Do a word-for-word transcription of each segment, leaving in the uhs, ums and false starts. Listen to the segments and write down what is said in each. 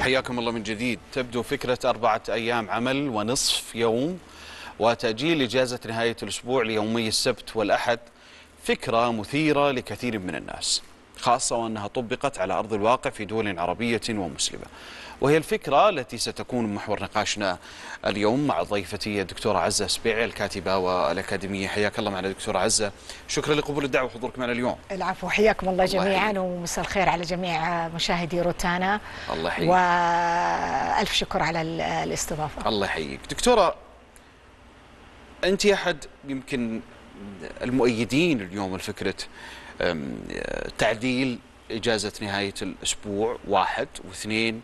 وحياكم الله من جديد. تبدو فكرة أربعة أيام عمل ونصف يوم وتأجيل إجازة نهاية الأسبوع ليومي السبت والأحد فكرة مثيرة لكثير من الناس، خاصة وأنها طبقت على أرض الواقع في دول عربية ومسلمة، وهي الفكرة التي ستكون محور نقاشنا اليوم مع ضيفتي الدكتورة عزة سبيعي الكاتبة والأكاديمية. حياك الله معنا دكتورة عزة، شكرا لقبول الدعوة وحضورك معنا اليوم. العفو، حياكم الله جميعا ومساء الخير على جميع مشاهدي روتانا. الله يحييك وألف شكر على الاستضافة. الله يحييك. دكتورة، أنت أحد يمكن المؤيدين اليوم لفكرة تعديل إجازة نهاية الأسبوع واحد، واثنين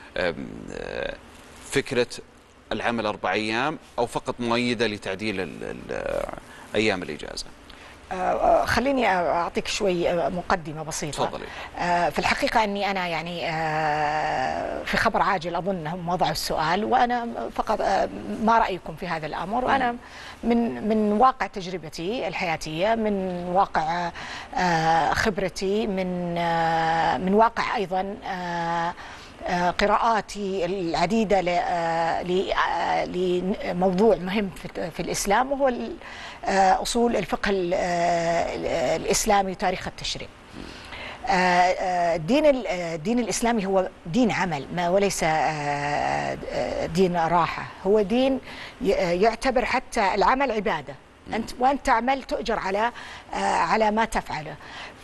فكرة العمل أربع أيام، أو فقط مؤيدة لتعديل أيام الإجازة؟ خليني أعطيك شوي مقدمة بسيطة. تفضلي. في الحقيقة أني أنا يعني في خبر عاجل أظن هم وضعوا السؤال، وأنا فقط ما رأيكم في هذا الأمر، وأنا من من واقع تجربتي الحياتية، من واقع خبرتي، من من واقع أيضا قراءاتي العديدة لموضوع مهم في الإسلام، وهو أصول الفقه الإسلامي وتاريخ التشريع. الدين الدين الإسلامي هو دين عمل ما وليس دين راحة، هو دين يعتبر حتى العمل عبادة، أنت وأنت تعمل تؤجر على على ما تفعله.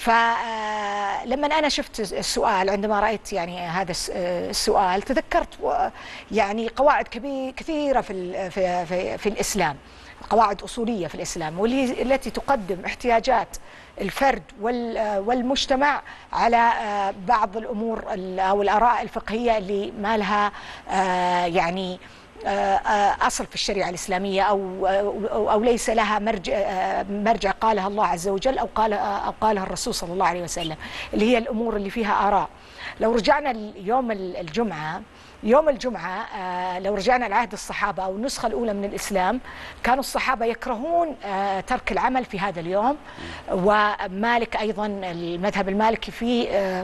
فلما أنا شفت السؤال، عندما رأيت يعني هذا السؤال، تذكرت يعني قواعد كثيرة في في في, في الإسلام، قواعد أصولية في الإسلام، واللي التي تقدم احتياجات الفرد والمجتمع على بعض الأمور أو الآراء الفقهية اللي ما لها يعني أصل في الشريعة الإسلامية، أو أو ليس لها مرجع مرجع قالها الله عز وجل أو قال أو قالها الرسول صلى الله عليه وسلم، اللي هي الأمور اللي فيها آراء. لو رجعنا يوم الجمعة يوم الجمعة لو رجعنا لعهد الصحابة أو النسخة الأولى من الإسلام، كانوا الصحابة يكرهون ترك العمل في هذا اليوم، ومالك أيضا المذهب المالكي فيه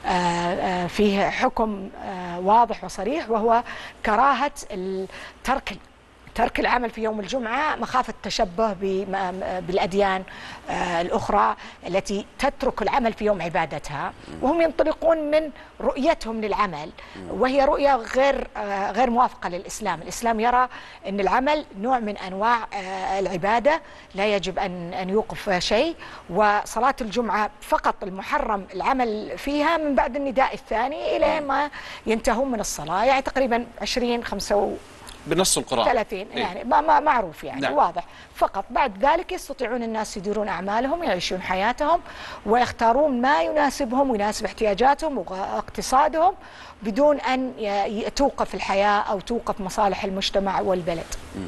فيه حكم واضح وصريح، وهو كراهة ترك ترك العمل في يوم الجمعة مخافة التشبه بالأديان الأخرى التي تترك العمل في يوم عبادتها، وهم ينطلقون من رؤيتهم للعمل، وهي رؤية غير غير موافقة للإسلام. الإسلام يرى أن العمل نوع من أنواع العبادة، لا يجب أن أن يوقف شيء، وصلاة الجمعة فقط المحرم العمل فيها من بعد النداء الثاني إلى ما ينتهون من الصلاة، يعني تقريبا عشرين خمسة بنص القرآن ثلاثين يعني ما معروف يعني. نعم. واضح. فقط بعد ذلك يستطيعون الناس يديرون أعمالهم، يعيشون حياتهم، ويختارون ما يناسبهم ويناسب احتياجاتهم واقتصادهم، بدون أن توقف الحياة أو توقف مصالح المجتمع والبلد. م.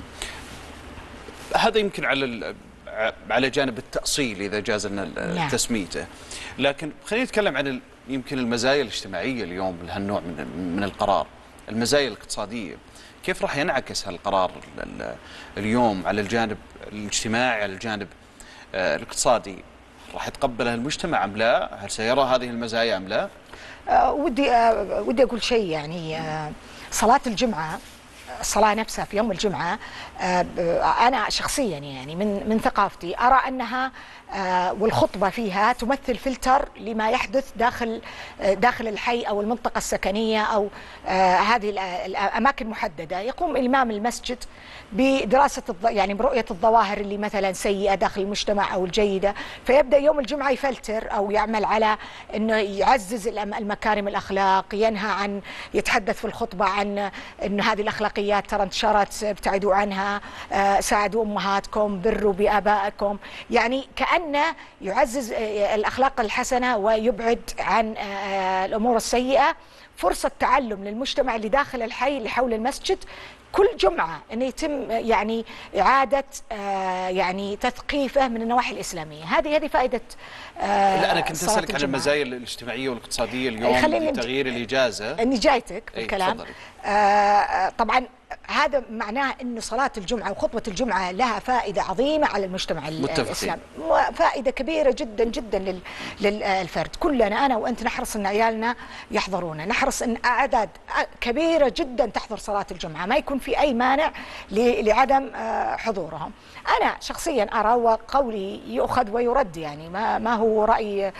هذا يمكن على على جانب التأصيل إذا جاز لنا نعم. تسميته، لكن خلينا نتكلم عن يمكن المزايا الاجتماعية اليوم لهالنوع من من القرار، المزايا الاقتصادية. كيف راح ينعكس هالقرار اليوم على الجانب الاجتماعي، على الجانب الاقتصادي؟ راح يتقبله المجتمع أم لا؟ هل سيرى هذه المزايا أم لا؟ أه ودي أه ودي أقول شيء يعني. أه صلاة الجمعة، الصلاة نفسها في يوم الجمعة، أه أنا شخصيا يعني من من ثقافتي أرى أنها آه والخطبة فيها تمثل فلتر لما يحدث داخل آه داخل الحي أو المنطقة السكنية أو آه هذه الأماكن محددة. يقوم إمام المسجد بدراسة يعني برؤية الظواهر اللي مثلا سيئة داخل المجتمع أو الجيدة، فيبدأ يوم الجمعة يفلتر أو يعمل على أنه يعزز المكارم الأخلاق، ينهى عن يتحدث في الخطبة عن أنه هذه الأخلاقيات ترى انتشرت، ابتعدوا عنها، آه ساعدوا أمهاتكم، بروا بآبائكم، يعني كأن يعزز الأخلاق الحسنة ويبعد عن الأمور السيئة. فرصة تعلم للمجتمع اللي داخل الحي اللي حول المسجد كل جمعة أن يتم يعني إعادة يعني تثقيفه من النواحي الإسلامية. هذه هذه فائدة. لا أنا كنت أسألك عن المزايا الاجتماعية والاقتصادية اليوم لتغيير الإجازة. أني جايتك بالكلام. آه طبعا هذا معناه أن صلاة الجمعة وخطبة الجمعة لها فائدة عظيمة على المجتمع الإسلامي، فائدة كبيرة جدا جدا للفرد. كلنا أنا وأنت نحرص أن عيالنا يحضرون، نحرص أن أعداد كبيرة جدا تحضر صلاة الجمعة، ما يكون في أي مانع لعدم حضورهم. أنا شخصيا أرى وقولي يؤخذ ويرد، يعني ما ما هو رأي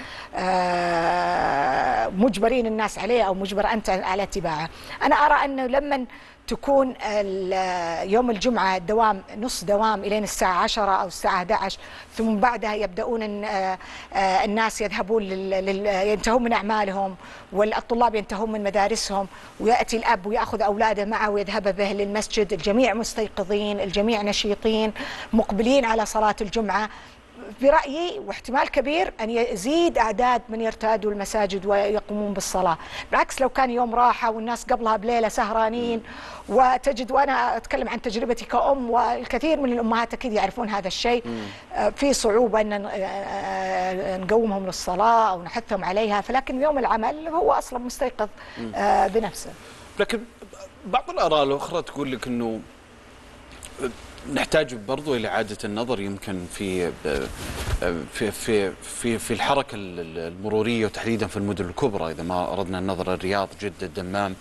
مجبرين الناس عليه أو مجبر أنت على اتباعه. أنا أرى أنه لما تكون يوم الجمعة الدوام نص دوام إلين الساعة عشرة أو الساعة أحد عشر، ثم بعدها يبدأون الناس يذهبون ينتهون من أعمالهم والطلاب ينتهون من مدارسهم، ويأتي الأب ويأخذ أولاده معه ويذهب به للمسجد، الجميع مستيقظين، الجميع نشيطين مقبلين على صلاة الجمعة. برأيي واحتمال كبير أن يزيد أعداد من يرتادوا المساجد ويقومون بالصلاة. بالعكس لو كان يوم راحة والناس قبلها بليلة سهرانين، وتجد، وأنا أتكلم عن تجربتي كأم والكثير من الأمهات أكيد يعرفون هذا الشيء، في صعوبة أن نقومهم للصلاة أو نحثهم عليها، فلكن يوم العمل هو أصلا مستيقظ بنفسه. لكن بعض الآراء الأخرى تقول لك أنه نحتاج برضو إلى إعادة النظر يمكن في في في في في الحركة المرورية، وتحديدا في المدن الكبرى. إذا ما أردنا النظر الرياض، جدة، الدمام،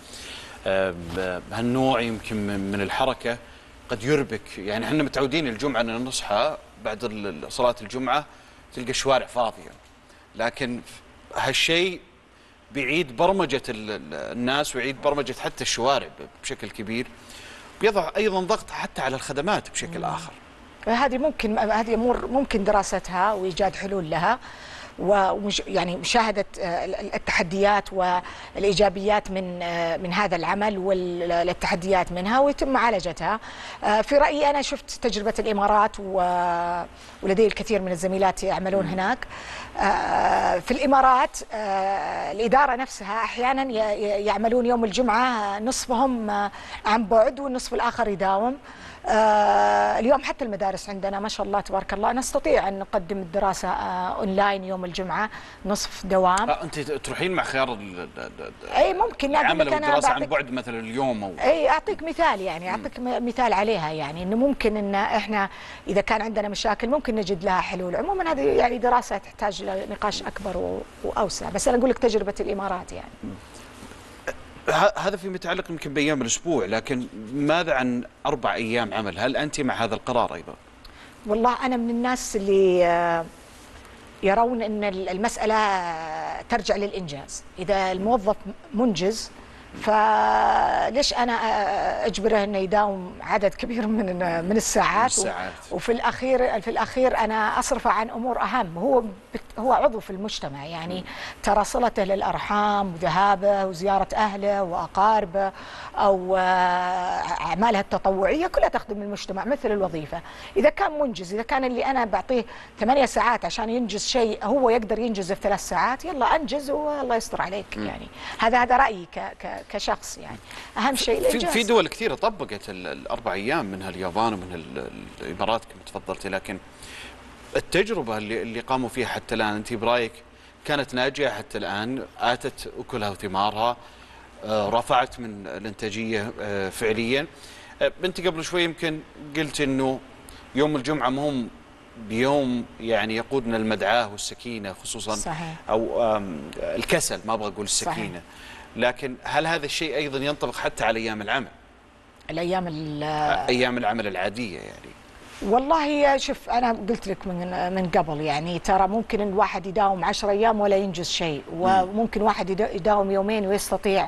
هالنوع يمكن من الحركة قد يربك. يعني احنا متعودين الجمعة أن نصحى بعد صلاة الجمعة تلقى الشوارع فاضية، لكن هالشيء بيعيد برمجة الناس ويعيد برمجة حتى الشوارع بشكل كبير، بيضع أيضا ضغط حتى على الخدمات بشكل مم. آخر. هذه ممكن هذه أمور ممكن دراستها وإيجاد حلول لها، ومش يعني مشاهدة التحديات والإيجابيات من من هذا العمل والتحديات منها ويتم معالجتها. في رأيي أنا شفت تجربة الإمارات ولدي الكثير من الزميلات يعملون هناك. في الإمارات الإدارة نفسها أحيانا يعملون يوم الجمعة نصفهم عن بعد والنصف الآخر يداوم. آه اليوم حتى المدارس عندنا ما شاء الله تبارك الله نستطيع أن نقدم الدراسة آه أونلاين يوم الجمعة نصف دوام. آه أنت تروحين مع خيار أي ممكن العمل والدراسة عن بعد مثلا اليوم أو أي أعطيك مثال، يعني أعطيك مثال عليها، يعني إنه ممكن إن إحنا إذا كان عندنا مشاكل ممكن نجد لها حلول. عموما هذه يعني دراسة تحتاج لنقاش أكبر وأوسع، بس أنا أقول لك تجربة الإمارات يعني. هذا فيما يتعلق يمكن بأيام الأسبوع، لكن ماذا عن أربع أيام عمل؟ هل أنت مع هذا القرار أيضا؟ والله أنا من الناس اللي يرون أن المسألة ترجع للإنجاز. إذا الموظف منجز فليش أنا أجبره أنه يداوم عدد كبير من من الساعات, الساعات. وفي الأخير في الأخير أنا أصرفه عن أمور أهم. هو هو عضو في المجتمع، يعني ترى صلته للأرحام وذهابه وزيارة أهله وأقاربه أو أعمالها التطوعية كلها تخدم المجتمع مثل الوظيفة. إذا كان منجز، إذا كان اللي أنا بعطيه ثمانية ساعات عشان ينجز شيء هو يقدر ينجزه في ثلاث ساعات، يلا أنجز والله يستر عليك. م. يعني هذا هذا رأيي ك ك كشخص. يعني أهم شيء الإنجاز. في دول كثيرة طبقت الأربع أيام، منها اليابان ومنها الإمارات كما تفضلتي، لكن التجربة اللي اللي قاموا فيها حتى الآن أنت برأيك كانت ناجحة حتى الآن، آتت أكلها وثمارها، رفعت من الإنتاجية فعليا؟ أنت قبل شوي يمكن قلت إنه يوم الجمعة مهم بيوم يعني يقودنا المدعاة والسكينة خصوصا. صحيح. أو الكسل، ما أبغى أقول السكينة. صحيح. لكن هل هذا الشيء أيضا ينطبق حتى على أيام العمل؟ الأيام أيام العمل العادية يعني؟ والله شوف أنا قلت لك من من قبل، يعني ترى ممكن الواحد يداوم عشر أيام ولا ينجز شيء، وممكن واحد يداوم يومين ويستطيع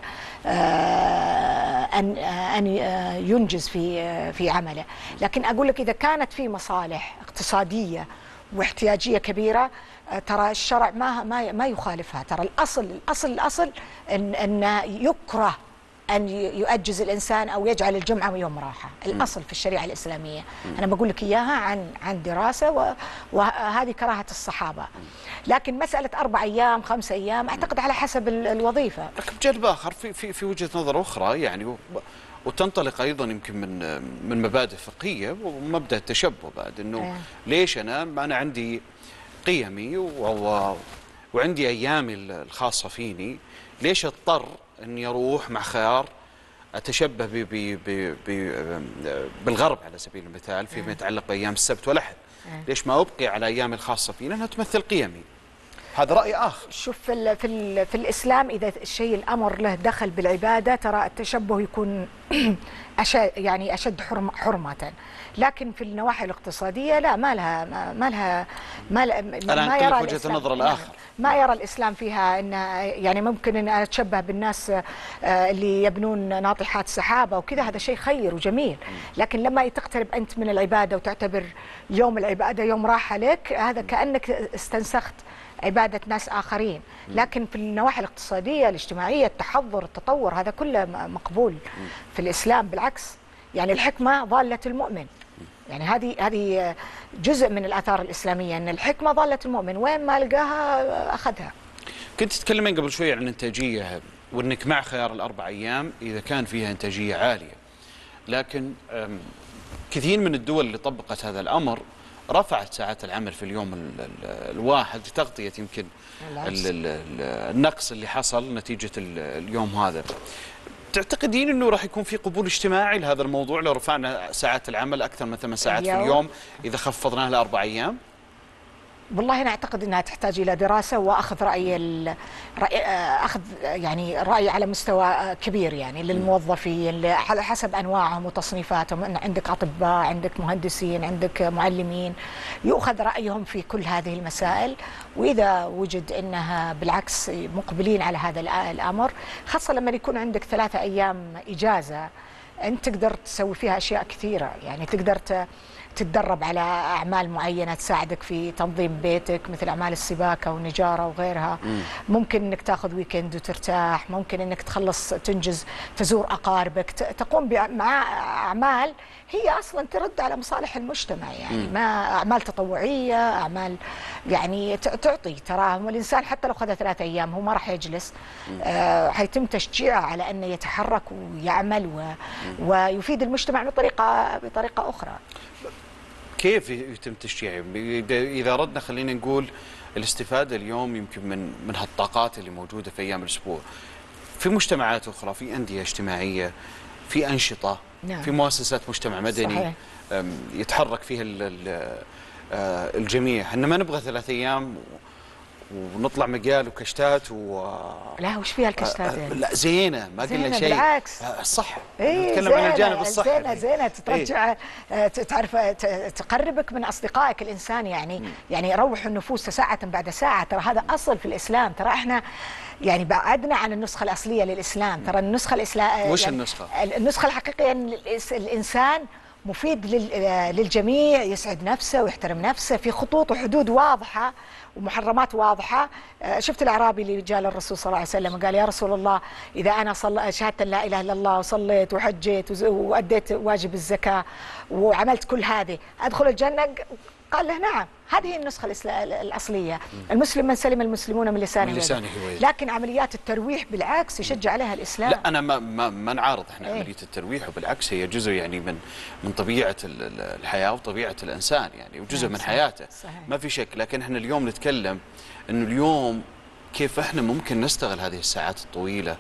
أن أن ينجز في في عمله. لكن أقول لك إذا كانت في مصالح اقتصادية واحتياجية كبيرة ترى الشرع ما ما ما يخالفها. ترى الأصل الأصل الأصل إن أن يكره أن يؤجز الإنسان أو يجعل الجمعة يوم راحة. الأصل في الشريعة الإسلامية. أنا بقول لك إياها عن عن دراسة، وهذه كراهة الصحابة. لكن مسألة أربع أيام خمس أيام أعتقد على حسب الوظيفة. لكن بجانب آخر في في في وجهة نظر أخرى يعني، وتنطلق أيضا يمكن من من مبادئ فقهية ومبدأ التشبه بعد، إنه آه. ليش أنا أنا عندي قيمي و وعندي أيامي الخاصة فيني، ليش اضطر اني اروح مع خيار أتشبه ب ب ب ب بالغرب على سبيل المثال فيما يتعلق بأيام السبت والأحد. ليش ما أبقي على أيامي الخاصة فيه؟ لأنها تمثل قيمي. هذا رأي آخر. شوف في ال في, ال في الإسلام إذا الشيء الأمر له دخل بالعبادة ترى التشبه يكون أشد يعني أشد حرمة, حرمة. لكن في النواحي الاقتصادية لا ما لها ما لها ما, أنا ما يرى وجهة النظر الآخر. ما يرى الإسلام فيها أن يعني ممكن أن أتشبه بالناس اللي يبنون ناطحات سحابة وكذا، هذا شيء خير وجميل. لكن لما تقترب أنت من العبادة وتعتبر يوم العبادة يوم راحة لك، هذا كأنك استنسخت عبادة ناس آخرين. لكن في النواحي الاقتصادية الاجتماعية التحضر التطور هذا كله مقبول في الإسلام. بالعكس يعني الحكمة ضالة المؤمن، يعني هذه هذه جزء من الآثار الإسلامية أن الحكمة ضالة المؤمن، وين ما لقاها أخذها. كنت تتكلمين قبل شوي عن الإنتاجية وأنك مع خيار الأربع أيام إذا كان فيها إنتاجية عالية، لكن كثير من الدول اللي طبقت هذا الأمر رفعت ساعات العمل في اليوم ال ال الواحد لتغطية يمكن ال ال النقص اللي حصل نتيجة اليوم هذا. تعتقدين أنه راح يكون في قبول اجتماعي لهذا الموضوع لو رفعنا ساعات العمل أكثر من ثمان ساعات في اليوم إذا خفضناها لأربع أيام؟ والله أنا أعتقد أنها تحتاج إلى دراسة وأخذ رأي, رأي أخذ يعني رأي على مستوى كبير يعني للموظفين على حسب أنواعهم وتصنيفاتهم. أن عندك أطباء، عندك مهندسين، عندك معلمين، يؤخذ رأيهم في كل هذه المسائل. وإذا وجد أنها بالعكس مقبلين على هذا الأمر، خاصة لما يكون عندك ثلاثة أيام إجازة أنت تقدر تسوي فيها أشياء كثيرة. يعني تقدر تتدرب على أعمال معينة تساعدك في تنظيم بيتك مثل أعمال السباكة والنجارة وغيرها. مم. ممكن أنك تأخذ ويكند وترتاح، ممكن أنك تخلص تنجز تزور أقاربك، تقوم مع أعمال هي أصلا ترد على مصالح المجتمع. يعني مم. ما أعمال تطوعية، أعمال يعني تعطي تراهم. والإنسان حتى لو أخذ ثلاثة أيام هو ما راح يجلس، آه حيتم تشجيعه على أنه يتحرك ويعمل و... ويفيد المجتمع بطريقة بطريقة أخرى. كيف يتم تشجيعه؟ إذا ردنا خلينا نقول الاستفادة اليوم يمكن من من هالطاقات اللي موجودة في أيام الأسبوع في مجتمعات أخرى، في أندية اجتماعية، في أنشطة، نعم. في مؤسسات مجتمع مدني صحيح. يتحرك فيها الجميع. احنا ما نبغى ثلاث أيام ونطلع مقال وكشتات و لا وش فيها الكشتات يعني؟ لا زينه ما قلنا شيء بالعكس صح. إيه نتكلم عن الجانب الصحي. زينه زينه ترجع إيه؟ تعرف تقربك من اصدقائك الانسان يعني م. يعني يروح النفوس ساعه بعد ساعه. ترى هذا اصل في الاسلام. ترى احنا يعني بعدنا عن النسخه الاصليه للاسلام. ترى النسخه الاسلاميه وش يعني النسخه؟ النسخه الحقيقيه ان الانسان مفيد للجميع، يسعد نفسه ويحترم نفسه في خطوط وحدود واضحة ومحرمات واضحة. شفت الأعرابي اللي جاء للرسول صلى الله عليه وسلم قال يا رسول الله إذا أنا صل... شهدت لا إله إلا الله وصليت وحجيت وأديت واجب الزكاة وعملت كل هذه أدخل الجنة؟ قال له نعم. هذه النسخة الأصلية. المسلم من سلم المسلمون من لسانه من لسانه لكن عمليات الترويح بالعكس يشجع عليها الإسلام. لا أنا ما ما, ما نعارض احنا ايه؟ عملية الترويح وبالعكس هي جزء يعني من من طبيعة الحياة وطبيعة الإنسان يعني وجزء من حياته صحيح. ما في شك. لكن احنا اليوم نتكلم إنه اليوم كيف احنا ممكن نستغل هذه الساعات الطويلة.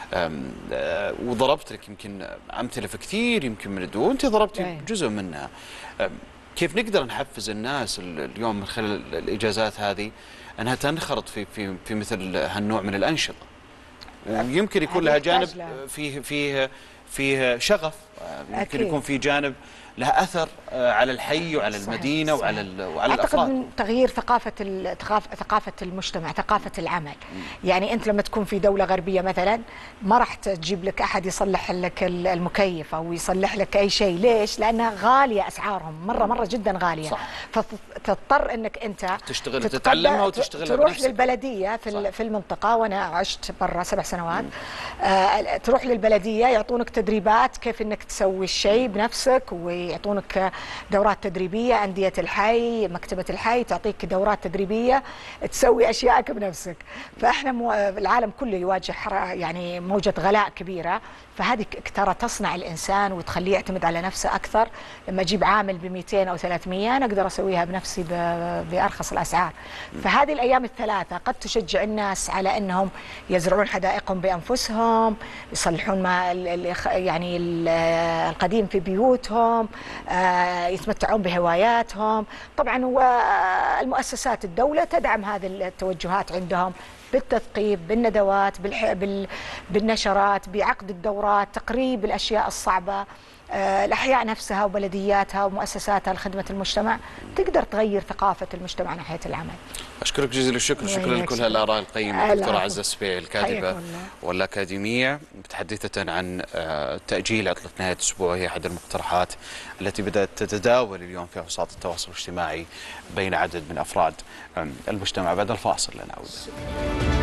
وضربت لك يمكن أمثلة في كثير يمكن من الدول، أنت ضربتي جزء منها. كيف نقدر نحفز الناس اليوم من خلال الإجازات هذه أنها تنخرط في في في مثل هالنوع من الأنشطة، ويمكن يكون لها جانب فيه فيه فيه شغف، يمكن أكيد. يكون في جانب لها أثر على الحي وعلى صحيح المدينة صحيح. وعلى وعلى الأفراد. أعتقد من تغيير ثقافة ثقافة المجتمع، ثقافة العمل. م. يعني أنت لما تكون في دولة غربية مثلا ما راح تجيب لك أحد يصلح لك المكيف أو يصلح لك أي شيء. ليش؟ لأنها غالية، أسعارهم مرة مرة جدا غالية. صح. فتضطر أنك أنت تشتغل تتعلمها وتشتغلها تروح بنفسك. للبلدية في صح. في المنطقة، وأنا عشت برا سبع سنوات. آه تروح للبلدية يعطونك تدريبات كيف أنك تسوي الشيء بنفسك، ويعطونك دورات تدريبية. أندية الحي، مكتبة الحي تعطيك دورات تدريبية تسوي أشياءك بنفسك. فإحنا مو... العالم كله يواجه يعني موجة غلاء كبيرة، فهذه ترى تصنع الإنسان وتخليه يعتمد على نفسه أكثر. لما أجيب عامل ب مئتين أو ثلاثمئة أنا أقدر أسويها بنفسي ب... بأرخص الأسعار. فهذه الأيام الثلاثة قد تشجع الناس على أنهم يزرعون حدائقهم بأنفسهم، يصلحون ما يعني القديم في بيوتهم، يتمتعون بهواياتهم. طبعا والمؤسسات الدولة تدعم هذه التوجهات عندهم بالتثقيف، بالندوات، بالنشرات، بعقد الدورات، تقريب الأشياء الصعبة. الأحياء نفسها وبلدياتها ومؤسساتها لخدمة المجتمع تقدر تغير ثقافة المجتمع ناحية العمل. أشكرك جزيل الشكر، شكرا لكل هالآراء القيمة دكتورة عزة السبيعي الكاتبة والأكاديمية، متحدثة عن تأجيل عطلة نهاية الأسبوع. وهي أحد المقترحات التي بدأت تتداول اليوم في أوساط التواصل الاجتماعي بين عدد من أفراد المجتمع. بعد الفاصل لنعود.